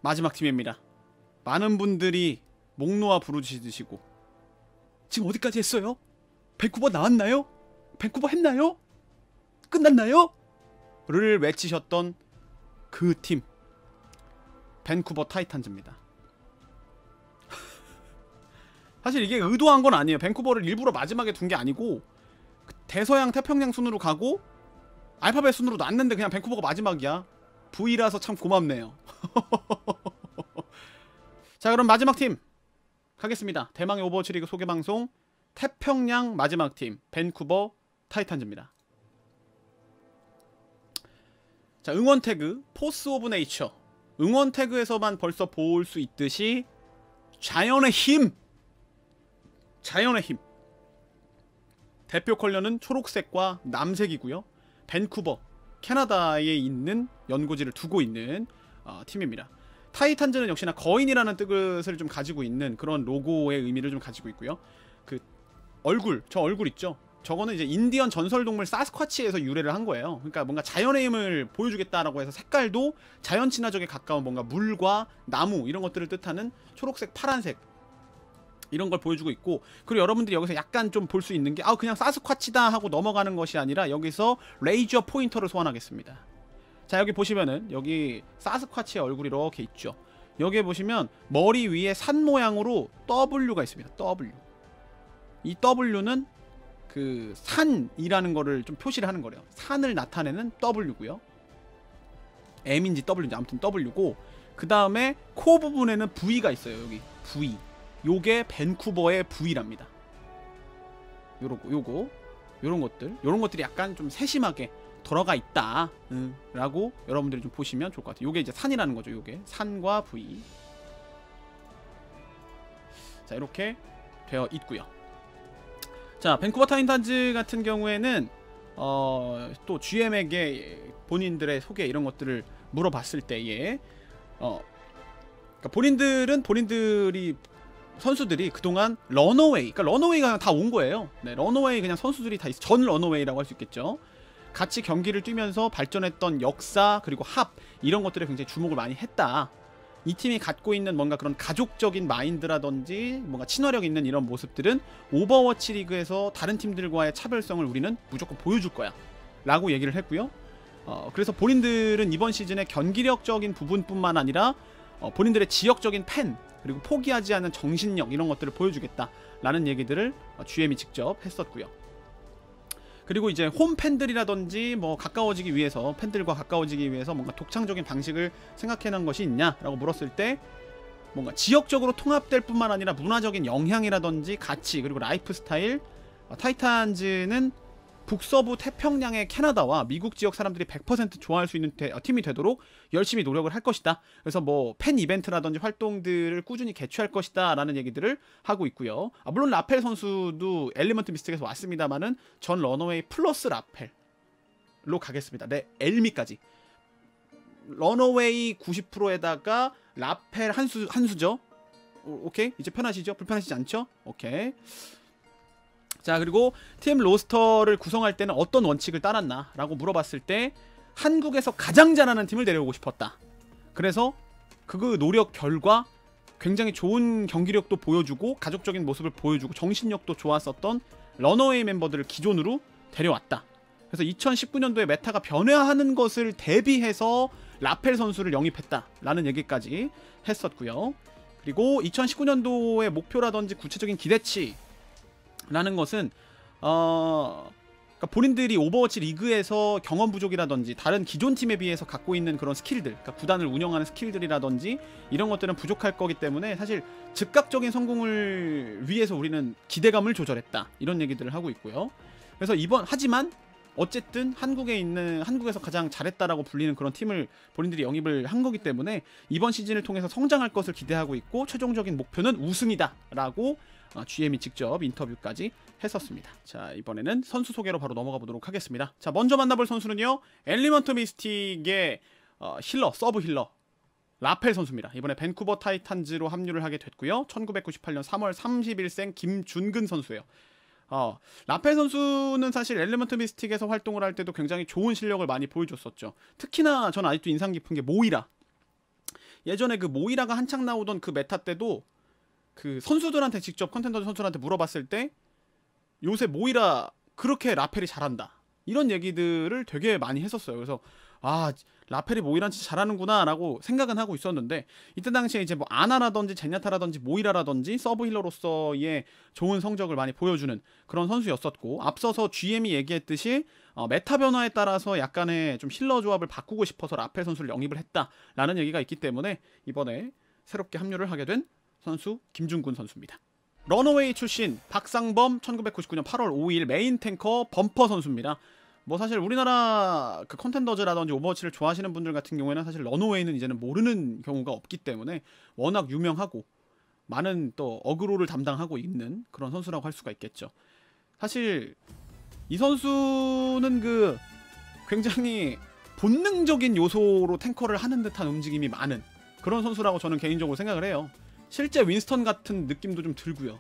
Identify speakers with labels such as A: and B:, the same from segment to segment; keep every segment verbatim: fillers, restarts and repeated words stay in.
A: 마지막 팀입니다. 많은 분들이 목 놓아 부르짖으시고 지금 어디까지 했어요? 밴쿠버 나왔나요? 밴쿠버 했나요? 끝났나요? 를 외치셨던 그 팀, 밴쿠버 타이탄즈입니다. 사실 이게 의도한 건 아니에요. 밴쿠버를 일부러 마지막에 둔 게 아니고 대서양 태평양 순으로 가고 알파벳 순으로 놨는데 그냥 밴쿠버가 마지막이야. V라서 참 고맙네요. 자, 그럼 마지막 팀 가겠습니다. 대망의 오버워치 리그 소개방송 태평양 마지막 팀 밴쿠버 타이탄즈입니다. 자, 응원 태그 포스 오브 네이처. 응원 태그에서만 벌써 볼 수 있듯이 자연의 힘! 자연의 힘. 대표 컬러는 초록색과 남색이고요. 밴쿠버, 캐나다에 있는 연고지를 두고 있는 어, 팀입니다. 타이탄즈는 역시나 거인이라는 뜻을 좀 가지고 있는 그런 로고의 의미를 좀 가지고 있고요. 그 얼굴, 저 얼굴 있죠? 저거는 이제 인디언 전설동물 사스쿼치에서 유래를 한 거예요. 그러니까 뭔가 자연의 힘을 보여주겠다라고 해서 색깔도 자연 친화적에 가까운 뭔가 물과 나무 이런 것들을 뜻하는 초록색, 파란색 이런 걸 보여주고 있고, 그리고 여러분들이 여기서 약간 좀 볼 수 있는 게 아 그냥 사스쿼치다 하고 넘어가는 것이 아니라 여기서 레이저 포인터를 소환하겠습니다. 자, 여기 보시면은 여기 사스쿼치의 얼굴이 이렇게 있죠. 여기에 보시면 머리 위에 산 모양으로 더블유가 있습니다. 더블유. 이 더블유는 그 산이라는 거를 좀 표시를 하는 거래요. 산을 나타내는 더블유고요. M인지 W인지 아무튼 더블유고, 그 다음에 코 부분에는 V가 있어요. 여기 V. 요게 밴쿠버의 V랍니다. 요러고 요거 요런 것들 요런 것들이 약간 좀 세심하게 들어가 있다 음, 라고 여러분들이 좀 보시면 좋을 것 같아요. 요게 이제 산이라는 거죠. 요게 산과 V. 자, 이렇게 되어 있고요. 자, 밴쿠버 타이탄즈 같은 경우에는 어, 또 지엠에게 본인들의 소개 이런 것들을 물어봤을 때에 어, 그러니까 본인들은 본인들이 선수들이 그동안 런어웨이, 그러니까 런어웨이가 그냥 다 온 거예요. 네, 런어웨이 그냥 선수들이 다 있어. 전 런어웨이라고 할 수 있겠죠. 같이 경기를 뛰면서 발전했던 역사 그리고 합 이런 것들에 굉장히 주목을 많이 했다. 이 팀이 갖고 있는 뭔가 그런 가족적인 마인드라든지 뭔가 친화력 있는 이런 모습들은 오버워치 리그에서 다른 팀들과의 차별성을 우리는 무조건 보여줄 거야 라고 얘기를 했고요. 어, 그래서 본인들은 이번 시즌에 경기력적인 부분뿐만 아니라 어, 본인들의 지역적인 팬 그리고 포기하지 않는 정신력 이런 것들을 보여주겠다 라는 얘기들을 어, 지엠이 직접 했었고요. 그리고 이제 홈 팬들이라든지 뭐 가까워지기 위해서 팬들과 가까워지기 위해서 뭔가 독창적인 방식을 생각해낸 것이 있냐라고 물었을 때 뭔가 지역적으로 통합될 뿐만 아니라 문화적인 영향이라든지 가치 그리고 라이프 스타일, 어, 타이탄즈는 북서부 태평양의 캐나다와 미국 지역 사람들이 백 퍼센트 좋아할 수 있는 대, 어, 팀이 되도록 열심히 노력을 할 것이다. 그래서 뭐 팬 이벤트라든지 활동들을 꾸준히 개최할 것이다 라는 얘기들을 하고 있고요. 아, 물론 라펠 선수도 엘리먼트 미스틱에서 왔습니다만은 전 런어웨이 플러스 라펠로 가겠습니다. 네, 엘미까지 런어웨이 구십 퍼센트에다가 라펠 한수, 한수죠. 오, 오케이? 이제 편하시죠? 불편하시지 않죠? 오케이. 자, 그리고 팀 로스터를 구성할 때는 어떤 원칙을 따랐나 라고 물어봤을 때 한국에서 가장 잘하는 팀을 데려오고 싶었다. 그래서 그 노력 결과 굉장히 좋은 경기력도 보여주고 가족적인 모습을 보여주고 정신력도 좋았었던 런어웨이 멤버들을 기존으로 데려왔다. 그래서 이천십구 년도에 메타가 변화하는 것을 대비해서 라펠 선수를 영입했다 라는 얘기까지 했었고요. 그리고 이천십구 년도의 목표라든지 구체적인 기대치 라는 것은 어 그러니까 본인들이 오버워치 리그에서 경험 부족이라든지 다른 기존 팀에 비해서 갖고 있는 그런 스킬들, 그러니까 구단을 운영하는 스킬들이라든지 이런 것들은 부족할 거기 때문에 사실 즉각적인 성공을 위해서 우리는 기대감을 조절했다 이런 얘기들을 하고 있고요. 그래서 이번 하지만 어쨌든 한국에 있는 한국에서 가장 잘했다라고 불리는 그런 팀을 본인들이 영입을 한 거기 때문에 이번 시즌을 통해서 성장할 것을 기대하고 있고 최종적인 목표는 우승이다 라고 어, 지엠이 직접 인터뷰까지 했었습니다. 자, 이번에는 선수 소개로 바로 넘어가 보도록 하겠습니다. 자, 먼저 만나볼 선수는요, 엘리먼트 미스틱의 어, 힐러, 서브 힐러 라펠 선수입니다. 이번에 밴쿠버 타이탄즈로 합류를 하게 됐고요. 천구백구십팔 년 삼월 삼십일생 김준근 선수예요. 어, 라펠 선수는 사실 엘리먼트 미스틱에서 활동을 할 때도 굉장히 좋은 실력을 많이 보여줬었죠. 특히나 전 아직도 인상 깊은 게 모이라. 예전에 그 모이라가 한창 나오던 그 메타 때도 그 선수들한테 직접 컨텐더 선수들한테 물어봤을 때 요새 모이라 그렇게 라펠이 잘한다 이런 얘기들을 되게 많이 했었어요. 그래서 아 라펠이 모이라는 진짜 잘하는구나 라고 생각은 하고 있었는데, 이때 당시에 이제 뭐 아나라든지 제냐타라든지 모이라라든지 서브 힐러로서의 좋은 성적을 많이 보여주는 그런 선수였었고, 앞서서 지엠이 얘기했듯이 어, 메타 변화에 따라서 약간의 좀 힐러 조합을 바꾸고 싶어서 라펠 선수를 영입을 했다라는 얘기가 있기 때문에 이번에 새롭게 합류를 하게 된 선수 김준군 선수입니다. 런어웨이 출신 박상범, 천구백구십구 년 팔월 오일 메인 탱커 범퍼 선수입니다. 뭐 사실 우리나라 그 컨텐더즈라든지 오버워치를 좋아하시는 분들 같은 경우에는 사실 런어웨이는 이제는 모르는 경우가 없기 때문에 워낙 유명하고 많은 또 어그로를 담당하고 있는 그런 선수라고 할 수가 있겠죠. 사실 이 선수는 그 굉장히 본능적인 요소로 탱커를 하는 듯한 움직임이 많은 그런 선수라고 저는 개인적으로 생각을 해요. 실제 윈스턴 같은 느낌도 좀 들고요.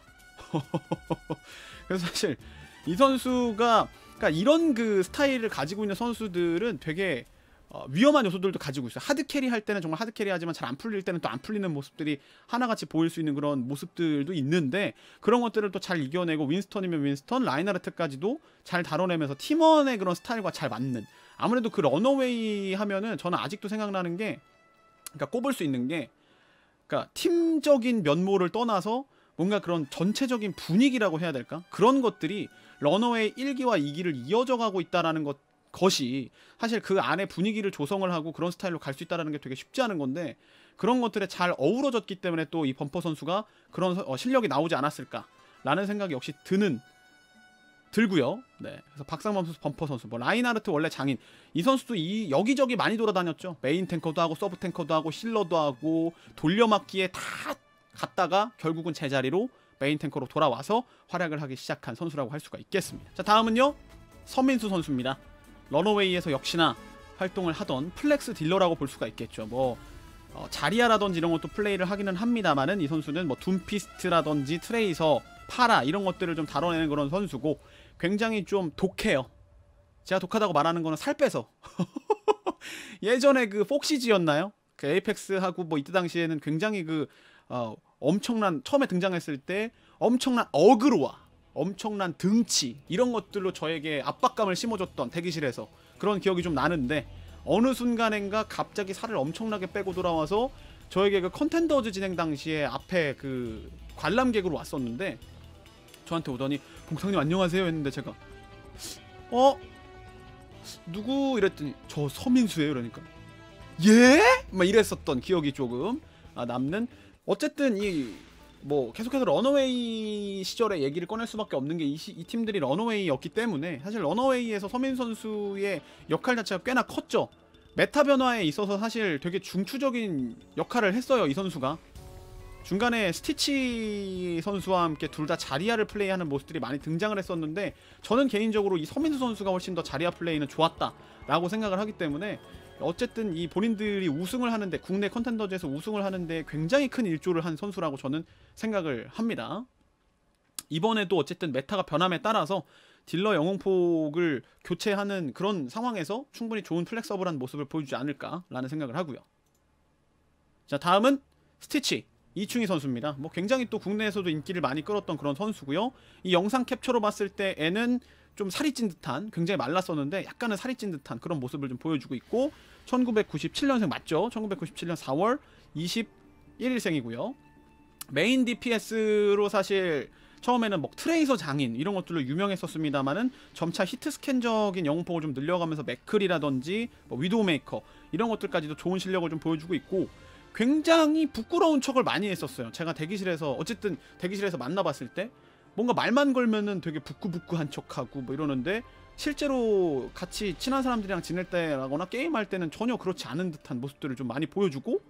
A: 그래서 사실 이 선수가 그러니까 이런 그 스타일을 가지고 있는 선수들은 되게 어, 위험한 요소들도 가지고 있어요. 하드캐리 할 때는 정말 하드캐리 하지만 잘 안 풀릴 때는 또 안 풀리는 모습들이 하나같이 보일 수 있는 그런 모습들도 있는데, 그런 것들을 또 잘 이겨내고 윈스턴이면 윈스턴, 라인하르트까지도 잘 다뤄내면서 팀원의 그런 스타일과 잘 맞는, 아무래도 그 런어웨이 하면은 저는 아직도 생각나는 게, 그러니까 꼽을 수 있는 게, 그러니까 팀적인 면모를 떠나서 뭔가 그런 전체적인 분위기라고 해야 될까? 그런 것들이 런어웨이 일 기와 이 기를 이어져 가고 있다라는 것, 것이 사실 그 안에 분위기를 조성을 하고 그런 스타일로 갈 수 있다는 게 되게 쉽지 않은 건데, 그런 것들에 잘 어우러졌기 때문에 또 이 범퍼 선수가 그런 어, 실력이 나오지 않았을까라는 생각이 역시 드는 들고요. 네, 그래서 박상범 선수, 범퍼 선수, 뭐 라인하르트 원래 장인, 이 선수도 이 여기저기 많이 돌아다녔죠. 메인 탱커도 하고 서브 탱커도 하고 힐러도 하고 돌려막기에 다 갔다가 결국은 제자리로 메인 탱커로 돌아와서 활약을 하기 시작한 선수라고 할 수가 있겠습니다. 자, 다음은요 서민수 선수입니다. 런어웨이에서 역시나 활동을 하던 플렉스 딜러라고 볼 수가 있겠죠. 뭐 어, 자리아라든지 이런 것도 플레이를 하기는 합니다만은, 이 선수는 뭐 둠피스트라든지 트레이서, 파라 이런 것들을 좀 다뤄내는 그런 선수고, 굉장히 좀 독해요. 제가 독하다고 말하는 거는 살 빼서 예전에 그 폭시즈였나요? 그 에이펙스하고 뭐 이때 당시에는 굉장히 그 어, 엄청난, 처음에 등장했을 때 엄청난 어그로와 엄청난 등치 이런 것들로 저에게 압박감을 심어줬던 대기실에서 그런 기억이 좀 나는데, 어느 순간엔가 갑자기 살을 엄청나게 빼고 돌아와서 저에게 그 컨텐더즈 진행 당시에 앞에 그 관람객으로 왔었는데, 저한테 오더니 봉상님 안녕하세요 했는데 제가 어? 누구? 이랬더니 저 서민수예요. 그러니까 예? 막 이랬었던 기억이 조금 아, 남는. 어쨌든 이 뭐 계속해서 런어웨이 시절의 얘기를 꺼낼 수밖에 없는 게 이 이 팀들이 런어웨이였기 때문에, 사실 런어웨이에서 서민 선수의 역할 자체가 꽤나 컸죠. 메타 변화에 있어서 사실 되게 중추적인 역할을 했어요. 이 선수가 중간에 스티치 선수와 함께 둘 다 자리아를 플레이하는 모습들이 많이 등장을 했었는데, 저는 개인적으로 이 서민수 선수가 훨씬 더 자리아 플레이는 좋았다라고 생각을 하기 때문에, 어쨌든 이 본인들이 우승을 하는데, 국내 컨텐더즈에서 우승을 하는데 굉장히 큰 일조를 한 선수라고 저는 생각을 합니다. 이번에도 어쨌든 메타가 변함에 따라서 딜러 영웅폭을 교체하는 그런 상황에서 충분히 좋은 플렉서블한 모습을 보여주지 않을까라는 생각을 하고요. 자, 다음은 스티치 이충희 선수입니다. 뭐 굉장히 또 국내에서도 인기를 많이 끌었던 그런 선수고요. 이 영상 캡처로 봤을 때 애는 좀 살이 찐 듯한, 굉장히 말랐었는데 약간은 살이 찐 듯한 그런 모습을 좀 보여주고 있고, 천구백구십칠 년생 맞죠? 천구백구십칠 년 사월 이십일일생이고요. 메인 디피에스로 사실 처음에는 뭐 트레이서 장인 이런 것들로 유명했었습니다만은, 점차 히트 스캔적인 영웅폭을 좀 늘려가면서 맥클이라든지 뭐 위도우메이커 이런 것들까지도 좋은 실력을 좀 보여주고 있고, 굉장히 부끄러운 척을 많이 했었어요. 제가 대기실에서 어쨌든 대기실에서 만나봤을 때 뭔가 말만 걸면은 되게 부끄부끄한 척하고 뭐 이러는데, 실제로 같이 친한 사람들이랑 지낼 때라거나 게임할 때는 전혀 그렇지 않은 듯한 모습들을 좀 많이 보여주고,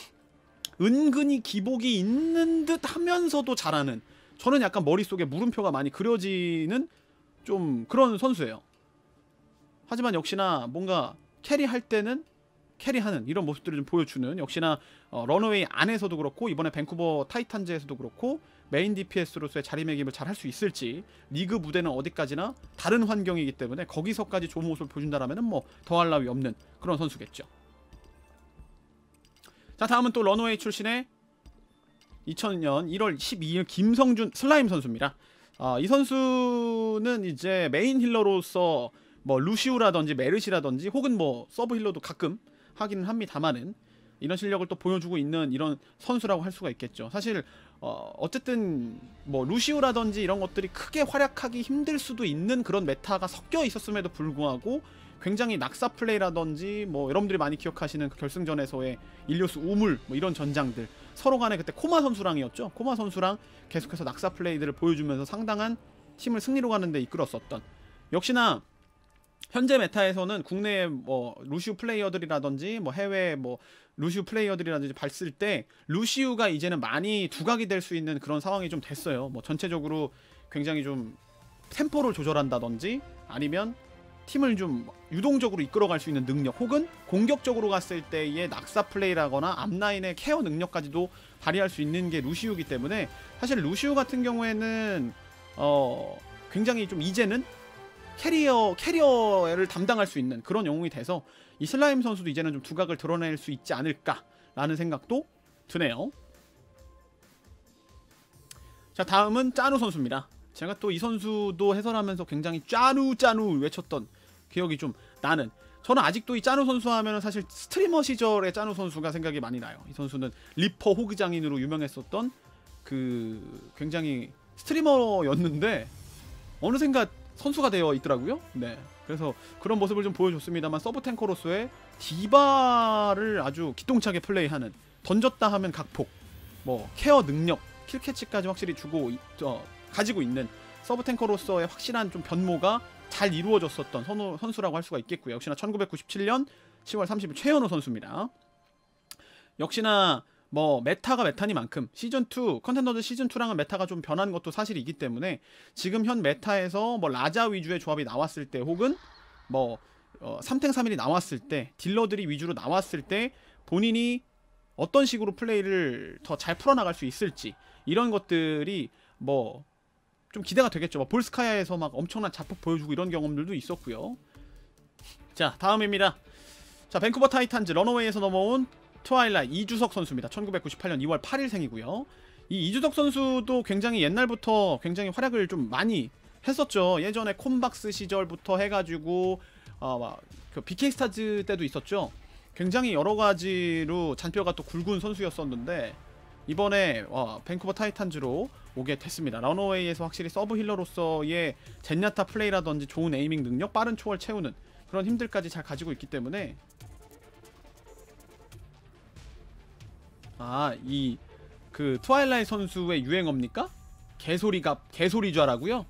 A: 은근히 기복이 있는 듯 하면서도 잘하는, 저는 약간 머릿속에 물음표가 많이 그려지는 좀 그런 선수예요. 하지만 역시나 뭔가 캐리할 때는 캐리하는 이런 모습들을 좀 보여주는, 역시나 어, 런어웨이 안에서도 그렇고 이번에 밴쿠버 타이탄즈에서도 그렇고 메인 디피에스로서의 자리매김을 잘 할 수 있을지, 리그 무대는 어디까지나 다른 환경이기 때문에 거기서까지 좋은 모습을 보여준다라면 뭐 더할 나위 없는 그런 선수겠죠. 자, 다음은 또 런어웨이 출신의 이천 년 일월 십이일 김성준 슬라임 선수입니다. 어, 이 선수는 이제 메인 힐러로서 뭐 루시우라든지 메르시라든지 혹은 뭐 서브 힐러도 가끔 하기는 합니다만은 이런 실력을 또 보여주고 있는 이런 선수라고 할 수가 있겠죠. 사실 어, 어쨌든 뭐 루시우라든지 이런 것들이 크게 활약하기 힘들 수도 있는 그런 메타가 섞여 있었음에도 불구하고 굉장히 낙사 플레이라든지 뭐 여러분들이 많이 기억하시는 그 결승전에서의 일리오스 우물 뭐 이런 전장들 서로 간에 그때 코마 선수랑이었죠. 코마 선수랑 계속해서 낙사 플레이들을 보여주면서 상당한 팀을 승리로 가는데 이끌었었던, 역시나 현재 메타에서는 국내 뭐 루시우 플레이어들이라든지 뭐 해외 뭐 루시우 플레이어들이라든지 봤을 때 루시우가 이제는 많이 두각이 될 수 있는 그런 상황이 좀 됐어요. 뭐 전체적으로 굉장히 좀 템포를 조절한다든지 아니면 팀을 좀 유동적으로 이끌어갈 수 있는 능력, 혹은 공격적으로 갔을 때의 낙사 플레이라거나 앞라인의 케어 능력까지도 발휘할 수 있는 게 루시우이기 때문에 사실 루시우 같은 경우에는 어 굉장히 좀 이제는 캐리어 캐리어를 담당할 수 있는 그런 영웅이 돼서 이 슬라임 선수도 이제는 좀 두각을 드러낼 수 있지 않을까라는 생각도 드네요. 자, 다음은 짜누 선수입니다. 제가 또 이 선수도 해설하면서 굉장히 짜누 짜누 외쳤던 기억이 좀 나는, 저는 아직도 이 짜누 선수 하면은 사실 스트리머 시절의 짜누 선수가 생각이 많이 나요. 이 선수는 리퍼 호그 장인으로 유명했었던 그 굉장히 스트리머였는데 어느샌가 선수가 되어 있더라고요. 네, 그래서 그런 모습을 좀 보여줬습니다만 서브 탱커로서의 디바를 아주 기똥차게 플레이하는, 던졌다 하면 각폭, 뭐 케어 능력, 킬캐치까지 확실히 주고 어, 가지고 있는 서브 탱커로서의 확실한 좀 변모가 잘 이루어졌었던 선우, 선수라고 할 수가 있겠고요. 역시나 천구백구십칠년 시월 삼십일 최현우 선수입니다. 역시나 뭐 메타가 메타니만큼 시즌투 컨텐더즈 시즌투랑은 메타가 좀 변한 것도 사실이기 때문에 지금 현 메타에서 뭐 라자 위주의 조합이 나왔을 때, 혹은 뭐 어, 삼탱 삼일이 나왔을 때, 딜러들이 위주로 나왔을 때 본인이 어떤 식으로 플레이를 더 잘 풀어나갈 수 있을지, 이런 것들이 뭐 좀 기대가 되겠죠. 뭐 볼스카야에서 막 엄청난 자폭 보여주고 이런 경험들도 있었고요. 자, 다음입니다. 자, 밴쿠버 타이탄즈 런어웨이에서 넘어온 트와일라이트 이주석 선수입니다. 천구백구십팔년 이월 팔일생이고요. 이 이주석 선수도 굉장히 옛날부터 굉장히 활약을 좀 많이 했었죠. 예전에 콤박스 시절부터 해가지고 어, 그 비케이스타즈 때도 있었죠. 굉장히 여러가지로 잔뼈가 또 굵은 선수였었는데 이번에 어, 밴쿠버 타이탄즈로 오게 됐습니다. 런어웨이에서 확실히 서브 힐러로서의 젠야타 플레이라든지 좋은 에이밍 능력, 빠른 초월 채우는 그런 힘들까지 잘 가지고 있기 때문에, 아, 이 그 트와일라이트 선수의 유행어입니까? 개소리가 개소리좌라고요?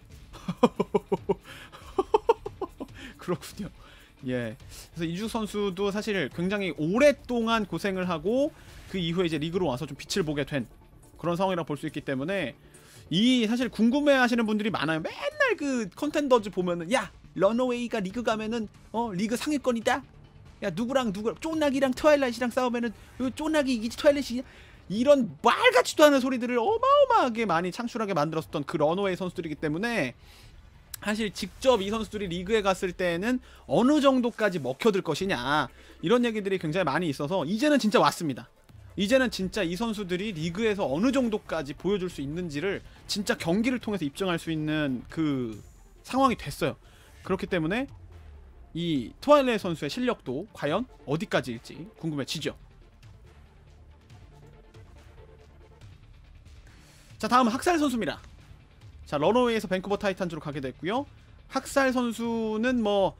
A: 그렇군요. 예. 그래서 이주 선수도 사실 굉장히 오랫동안 고생을 하고 그 이후에 이제 리그로 와서 좀 빛을 보게 된 그런 상황이라고 볼 수 있기 때문에, 이 사실 궁금해하시는 분들이 많아요. 맨날 그 컨텐더즈 보면은 야 런어웨이가 리그 가면은 어 리그 상위권이다. 야 누구랑 누구 쪼나기랑 트와일라이트랑 싸우면은 쪼나기 이기지 트와일라이트, 이런 말 같지도 않은 소리들을 어마어마하게 많이 창출하게 만들었던 그 런어웨이 선수들이기 때문에 사실 직접 이 선수들이 리그에 갔을 때는 어느 정도까지 먹혀들 것이냐, 이런 얘기들이 굉장히 많이 있어서 이제는 진짜 왔습니다. 이제는 진짜 이 선수들이 리그에서 어느 정도까지 보여줄 수 있는지를 진짜 경기를 통해서 입증할 수 있는 그 상황이 됐어요. 그렇기 때문에 이 트와일라이트 선수의 실력도 과연 어디까지일지 궁금해지죠. 자, 다음은 학살 선수입니다. 자, 런어웨이에서 밴쿠버 타이탄즈로 가게 됐고요. 학살 선수는 뭐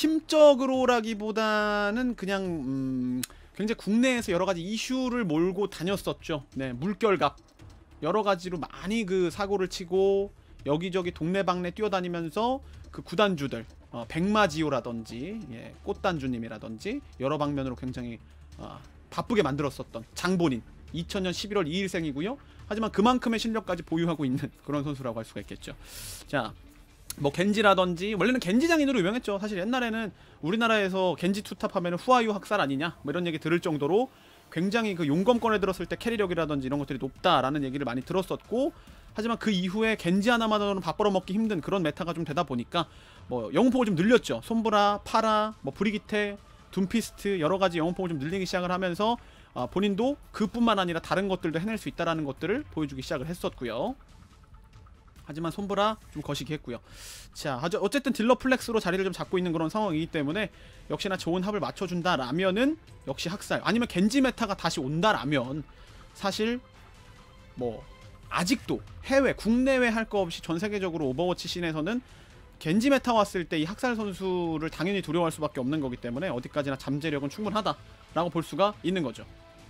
A: 팀적으로라기보다는 그냥 음, 굉장히 국내에서 여러가지 이슈를 몰고 다녔었죠. 네, 물결갑 여러가지로 많이 그 사고를 치고 여기저기 동네방네 뛰어다니면서 그 구단주들 어, 백마지오라든지 예, 꽃단주님이라든지 여러 방면으로 굉장히 어, 바쁘게 만들었었던 장본인, 이천년 십일월 이일생이고요. 하지만 그만큼의 실력까지 보유하고 있는 그런 선수라고 할 수가 있겠죠. 자, 뭐 겐지라든지, 원래는 겐지 장인으로 유명했죠. 사실 옛날에는 우리나라에서 겐지 투탑 하면 후아유 학살 아니냐 뭐 이런 얘기 들을 정도로 굉장히 그 용검권에 들었을 때 캐리력이라든지 이런 것들이 높다라는 얘기를 많이 들었었고, 하지만 그 이후에 겐지 하나만으로는 밥 벌어먹기 힘든 그런 메타가 좀 되다 보니까 뭐 영웅폭을 좀 늘렸죠. 솜브라, 파라, 뭐 브리기테, 둠피스트 여러가지 영웅폭을 좀 늘리기 시작을 하면서 어, 본인도 그뿐만 아니라 다른 것들도 해낼 수 있다라는 것들을 보여주기 시작을 했었고요. 하지만 손브라 좀 거시기 했고요. 자, 어쨌든 딜러 플렉스로 자리를 좀 잡고 있는 그런 상황이기 때문에 역시나 좋은 합을 맞춰준다라면은 역시 학살, 아니면 겐지 메타가 다시 온다라면 사실 뭐 아직도 해외, 국내외 할 거 없이 전 세계적으로 오버워치 씬에서는 겐지 메타 왔을 때 이 학살 선수를 당연히 두려워할 수밖에 없는 거기 때문에 어디까지나 잠재력은 충분하다라고 볼 수가 있는 거죠.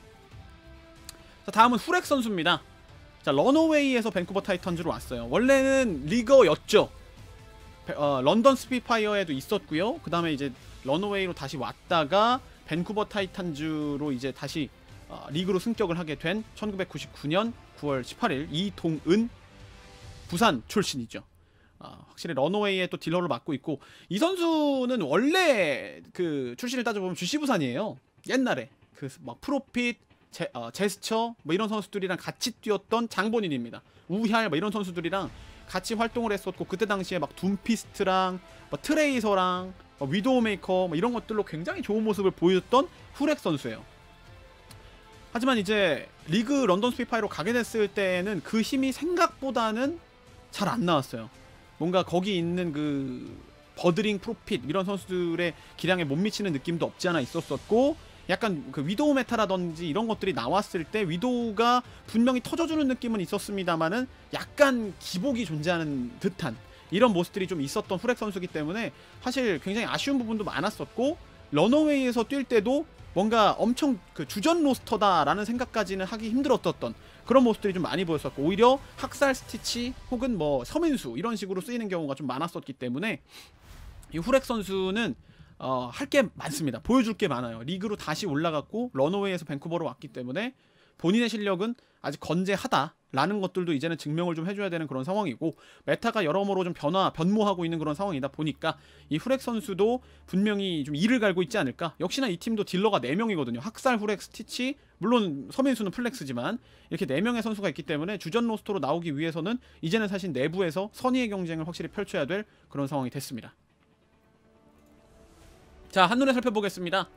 A: 자, 다음은 후렉 선수입니다. 자, 런어웨이에서 밴쿠버 타이탄즈로 왔어요. 원래는 리거였죠. 어, 런던 스피파이어에도 있었고요. 그 다음에 이제 런어웨이로 다시 왔다가 밴쿠버 타이탄즈로 이제 다시 어, 리그로 승격을 하게 된 천구백구십구 년 구월 십팔일 이동은 부산 출신이죠. 어, 확실히 런어웨이에 또 딜러를 맡고 있고, 이 선수는 원래 그 출신을 따져보면 주시 부산이에요. 옛날에 그 막 프로핏, 제, 어, 제스처 뭐 이런 선수들이랑 같이 뛰었던 장본인입니다. 우얄 뭐 이런 선수들이랑 같이 활동을 했었고, 그때 당시에 막 둠피스트랑 뭐 트레이서랑 뭐 위도우메이커 뭐 이런 것들로 굉장히 좋은 모습을 보였던 후렉 선수예요. 하지만 이제 리그 런던 스피파이로 가게 됐을 때는 그 힘이 생각보다는 잘 안 나왔어요. 뭔가 거기 있는 그 버드링, 프로핏 이런 선수들의 기량에 못 미치는 느낌도 없지 않아 있었었고, 약간 그 위도우 메타라든지 이런 것들이 나왔을 때 위도우가 분명히 터져주는 느낌은 있었습니다만은 약간 기복이 존재하는 듯한 이런 모습들이 좀 있었던 후렉 선수이기 때문에 사실 굉장히 아쉬운 부분도 많았었고, 런어웨이에서 뛸 때도 뭔가 엄청 그 주전 로스터다라는 생각까지는 하기 힘들었던 그런 모습들이 좀 많이 보였었고, 오히려 학살 스티치 혹은 뭐 서민수 이런 식으로 쓰이는 경우가 좀 많았었기 때문에 이 후렉 선수는 어, 할 게 많습니다. 보여줄 게 많아요. 리그로 다시 올라갔고 런어웨이에서 밴쿠버로 왔기 때문에 본인의 실력은 아직 건재하다라는 것들도 이제는 증명을 좀 해줘야 되는 그런 상황이고, 메타가 여러모로 좀 변화, 변모하고 있는 그런 상황이다 보니까 이 후렉 선수도 분명히 좀 이를 갈고 있지 않을까. 역시나 이 팀도 딜러가 네 명이거든요. 학살, 후렉, 스티치, 물론 서민수는 플렉스지만 이렇게 네 명의 선수가 있기 때문에 주전 로스터로 나오기 위해서는 이제는 사실 내부에서 선의의 경쟁을 확실히 펼쳐야 될 그런 상황이 됐습니다. 자, 한눈에 살펴보겠습니다.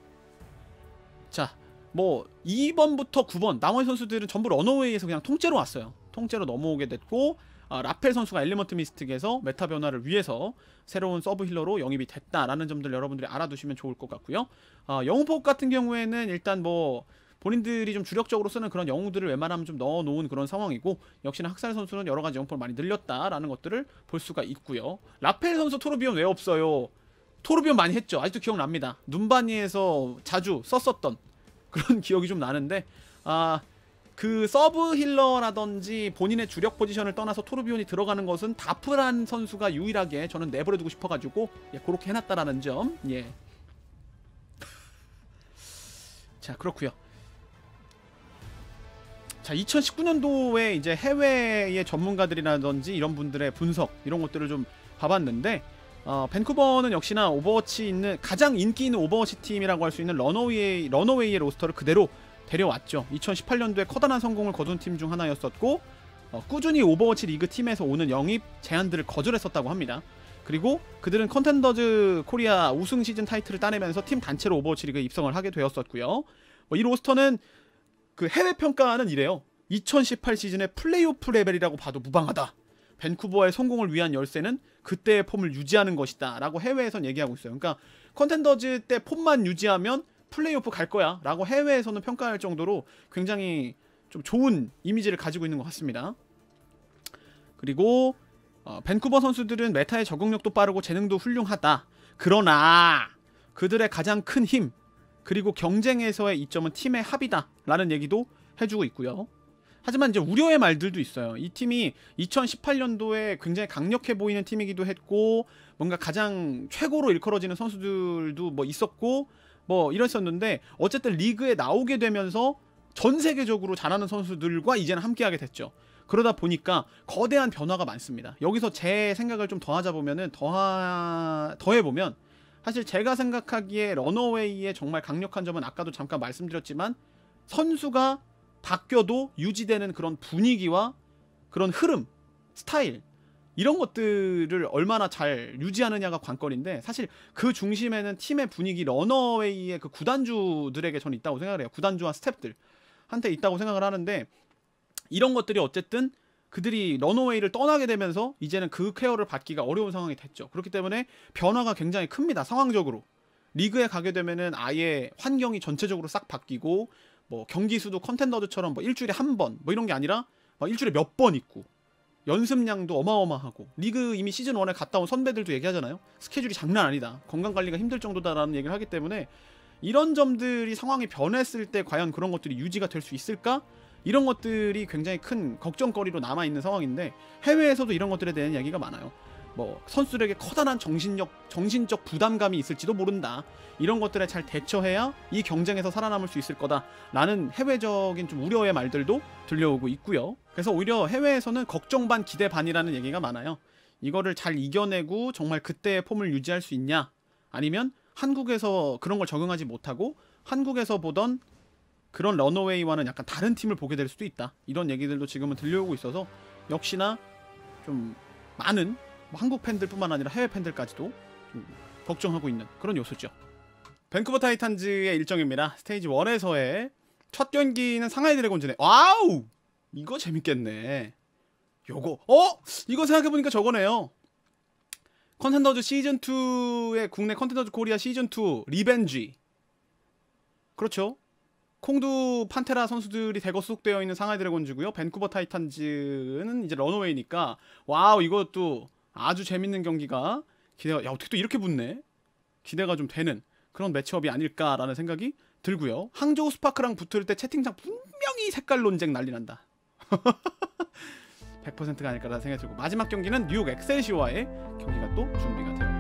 A: 자, 뭐 이 번부터 구 번 나머지 선수들은 전부 런어웨이에서 그냥 통째로 왔어요. 통째로 넘어오게 됐고, 어, 라펠 선수가 엘리먼트 미스틱에서 메타 변화를 위해서 새로운 서브 힐러로 영입이 됐다라는 점들 여러분들이 알아두시면 좋을 것 같고요. 어, 영웅폭 같은 경우에는 일단 뭐 본인들이 좀 주력적으로 쓰는 그런 영웅들을 웬만하면 좀 넣어놓은 그런 상황이고, 역시나 학살 선수는 여러가지 영웅폭을 많이 늘렸다라는 것들을 볼 수가 있고요. 라펠 선수 토르비온 왜 없어요? 토르비온 많이 했죠. 아직도 기억납니다. 눈바니에서 자주 썼었던 그런 기억이 좀 나는데, 아, 그 서브 힐러라든지 본인의 주력 포지션을 떠나서 토르비온이 들어가는 것은 다프란 선수가 유일하게 저는 내버려두고 싶어가지고 예, 그렇게 해놨다라는 점. 예. 자, 그렇고요. 자, 이천십구 년도에 이제 해외의 전문가들이라든지 이런 분들의 분석 이런 것들을 좀 봐봤는데, 어, 밴쿠버는 역시나 오버워치 있는 가장 인기 있는 오버워치 팀이라고 할 수 있는 런어웨이, 런어웨이의 로스터를 그대로 데려왔죠. 이천십팔 년도에 커다란 성공을 거둔 팀 중 하나였었고, 어, 꾸준히 오버워치 리그 팀에서 오는 영입 제안들을 거절했었다고 합니다. 그리고 그들은 컨텐더즈 코리아 우승 시즌 타이틀을 따내면서 팀 단체로 오버워치 리그에 입성을 하게 되었었고요. 뭐 이 로스터는 그 해외 평가는 이래요. 이천십팔 시즌의 플레이오프 레벨이라고 봐도 무방하다. 밴쿠버의 성공을 위한 열쇠는 그때의 폼을 유지하는 것이다 라고 해외에선 얘기하고 있어요. 그러니까 컨텐더즈 때 폼만 유지하면 플레이오프 갈 거야 라고 해외에서는 평가할 정도로 굉장히 좀 좋은 이미지를 가지고 있는 것 같습니다. 그리고 어, 밴쿠버 선수들은 메타의 적응력도 빠르고 재능도 훌륭하다. 그러나 그들의 가장 큰 힘 그리고 경쟁에서의 이점은 팀의 합이다 라는 얘기도 해주고 있고요. 하지만 이제 우려의 말들도 있어요. 이 팀이 이천십팔 년도에 굉장히 강력해 보이는 팀이기도 했고, 뭔가 가장 최고로 일컬어지는 선수들도 뭐 있었고 뭐 이랬었는데, 어쨌든 리그에 나오게 되면서 전 세계적으로 잘하는 선수들과 이제는 함께하게 됐죠. 그러다 보니까 거대한 변화가 많습니다. 여기서 제 생각을 좀 더하자 보면은 더하... 더해보면 사실 제가 생각하기에 런어웨이의 정말 강력한 점은 아까도 잠깐 말씀드렸지만, 선수가 바뀌어도 유지되는 그런 분위기와 그런 흐름, 스타일, 이런 것들을 얼마나 잘 유지하느냐가 관건인데, 사실 그 중심에는 팀의 분위기, 러너웨이의 그 구단주들에게 저는 있다고 생각을 해요. 구단주와 스태프들 한테 있다고 생각을 하는데, 이런 것들이 어쨌든 그들이 러너웨이를 떠나게 되면서 이제는 그 케어를 받기가 어려운 상황이 됐죠. 그렇기 때문에 변화가 굉장히 큽니다. 상황적으로 리그에 가게 되면은 아예 환경이 전체적으로 싹 바뀌고, 뭐 경기 수도 컨텐더즈처럼 뭐 일주일에 한 번 뭐 이런 게 아니라 막 일주일에 몇 번 있고, 연습량도 어마어마하고, 리그 이미 시즌 원에 갔다 온 선배들도 얘기하잖아요. 스케줄이 장난 아니다, 건강관리가 힘들 정도다라는 얘기를 하기 때문에, 이런 점들이 상황이 변했을 때 과연 그런 것들이 유지가 될 수 있을까? 이런 것들이 굉장히 큰 걱정거리로 남아있는 상황인데, 해외에서도 이런 것들에 대한 이야기가 많아요. 뭐 선수들에게 커다란 정신력, 정신적 부담감이 있을지도 모른다, 이런 것들에 잘 대처해야 이 경쟁에서 살아남을 수 있을 거다 라는 해외적인 좀 우려의 말들도 들려오고 있고요. 그래서 오히려 해외에서는 걱정 반 기대 반이라는 얘기가 많아요. 이거를 잘 이겨내고 정말 그때의 폼을 유지할 수 있냐, 아니면 한국에서 그런 걸 적응하지 못하고 한국에서 보던 그런 러너웨이와는 약간 다른 팀을 보게 될 수도 있다, 이런 얘기들도 지금은 들려오고 있어서 역시나 좀 많은 뭐 한국 팬들뿐만 아니라 해외 팬들까지도 좀 걱정하고 있는 그런 요소죠. 밴쿠버 타이탄즈의 일정입니다. 스테이지 일에서의 첫 경기는 상하이 드래곤즈네. 와우! 이거 재밌겠네. 요거 어? 이거 생각해보니까 저거네요. 컨텐더즈 시즌이의 국내 컨텐더즈 코리아 시즌이 리벤지. 그렇죠. 콩두 판테라 선수들이 대거 소속되어 있는 상하이 드래곤즈고요. 밴쿠버 타이탄즈는 이제 러너웨이니까, 와우, 이것도 아주 재밌는 경기가 기대가, 야, 어떻게 또 이렇게 붙네? 기대가 좀 되는 그런 매치업이 아닐까라는 생각이 들고요. 항저우 스파크랑 붙을 때 채팅창 분명히 색깔 논쟁 난리 난다. 백 퍼센트가 아닐까라는 생각이 들고, 마지막 경기는 뉴욕 엑셀시오와의 경기가 또 준비가 되어